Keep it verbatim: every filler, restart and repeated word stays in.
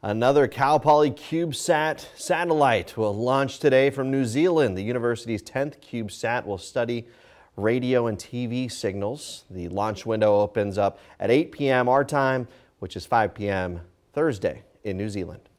Another Cal Poly CubeSat satellite will launch today from New Zealand. The university's tenth CubeSat will study radio and T V signals. The launch window opens up at eight p m our time, which is five p m Thursday in New Zealand.